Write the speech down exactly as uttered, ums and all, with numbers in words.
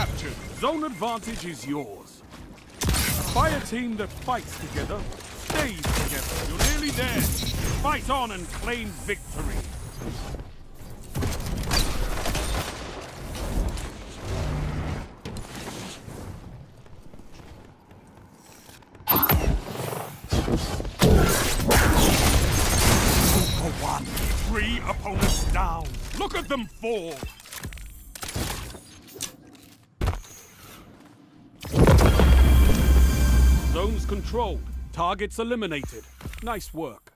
captured. Zone advantage is yours. Fire team that fights together stays together. You're nearly there. Fight on and claim victory. One. Three opponents down. Look at them fall. Zones controlled. Targets eliminated. Nice work.